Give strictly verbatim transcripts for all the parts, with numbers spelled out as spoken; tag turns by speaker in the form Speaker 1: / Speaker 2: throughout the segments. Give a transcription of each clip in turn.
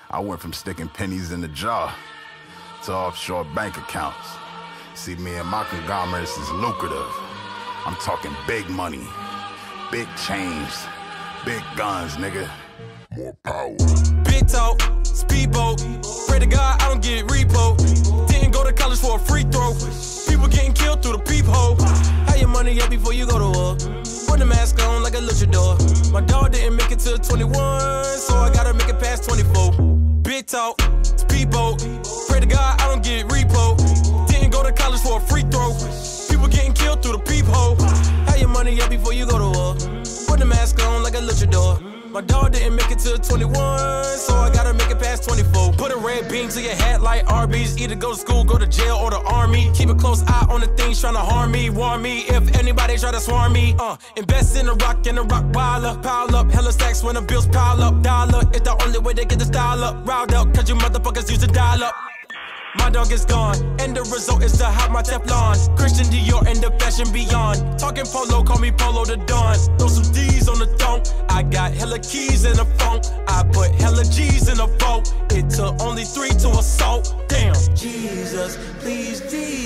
Speaker 1: I went from sticking pennies in the jar to offshore bank accounts. See, me and my conglomerates is lucrative. I'm talking big money, big change, big guns, nigga. More power.
Speaker 2: Big talk, speedboat. Pray to God I don't get repo. Didn't go to college for a free throw. People getting killed through the peephole. Have your money up before you go to war. Put the mask on like a luchador. My dog didn't make it to twenty-one, so I gotta make it past twenty-four. Big talk, speedboat. Pray to God I don't get repo. Didn't go to college for a free throw. People getting killed through the peephole. Have your money up before you go to war. Put the mask on like a luchador. My dog didn't make it to twenty-one, so I gotta make it past twenty-four. Put a red beam to your hat like Arby's. Either go to school, go to jail, or the army. Keep a close eye on the things trying to harm me. Warn me if anybody try to swarm me. Uh, invest in the rock and the rock piler. Pile up, hella stacks when the bills pile up. Dollar, it's the only way to get the style up. Riled up, cause you motherfuckers use to dial up. My dog is gone, and the result is to have my Teflon. Christian Dior and the fashion beyond. Talking polo, call me Polo the Don. Throw some D's on the thong. I got hella keys in the phone. I put hella G's in the boat. It took only three to assault. Damn. Jesus, please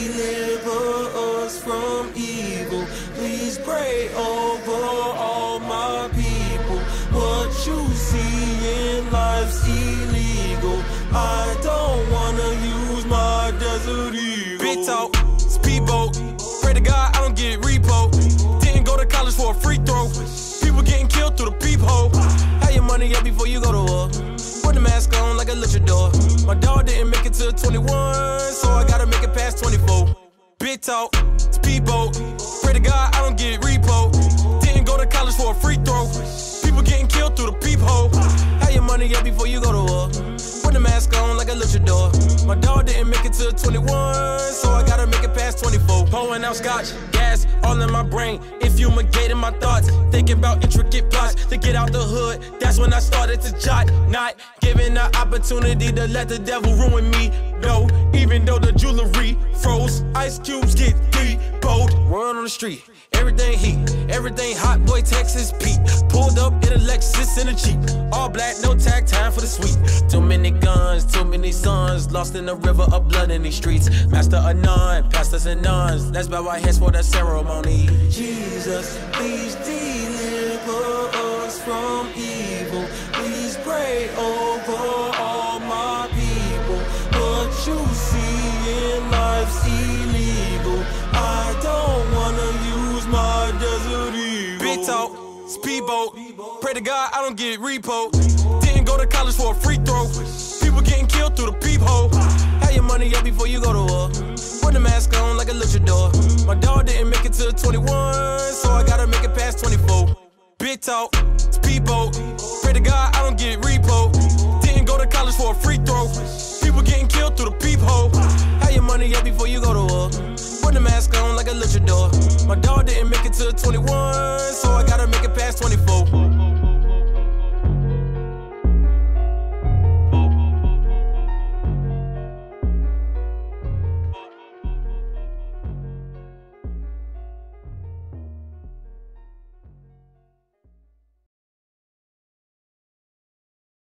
Speaker 2: deliver us from evil. Please pray over all my people. What you see in life's illegal. I don't wanna use my desert eagle. Big talk, speedboat. Pray to God I don't get repo. Didn't go to college for a free throw. People getting killed through the peephole. Have your money up before you go to war. Put the mask on like a luchador. My dog didn't make it to twenty-one, so I gotta make it past twenty-four. Big talk, speedboat. Pray to God I don't get repo. Didn't go to college for a free throw. People getting killed through the peephole. Have your money up before you go to war. Put the mask on like a luchador. My dog didn't make it to twenty-one, so I gotta make it past twenty-four. Pouring out scotch, gas, all in my brain. If you fumigating my thoughts, thinking about intricate plots to get out the hood. That's when I started to jot, not giving the opportunity to let the devil ruin me. No, even though the jewelry froze, ice cubes get deep, bold. Word on the street, everything heat, everything hot, boy Texas Pete. Pulled up in a Lexus in a Jeep, all black, no tag, time for the sweet. Too many guns, too many sons, lost in the river of blood in these streets. Master of none, pastors and nuns, let's bow our heads for the ceremony. Jesus, please deliver us from evil. Please pray over all my people. What you see in life's illegal. I don't wanna use my desert eagle. Big talk, speedboat, pray to God I don't get repo. Didn't go to college for a free throw. People getting killed through the peephole. Have your money up before you go to war. Put the mask on like a luchador. My dog didn't make it to twenty-one, so I gotta make it past twenty-four. Big talk, speedboat, pray to God I don't get repo. Didn't go to college for a free throw. People getting killed through the peephole. Have your money up before you go to war. Put the mask on like a luchador. My dog didn't make it to twenty-one, so I gotta make it past twenty-four.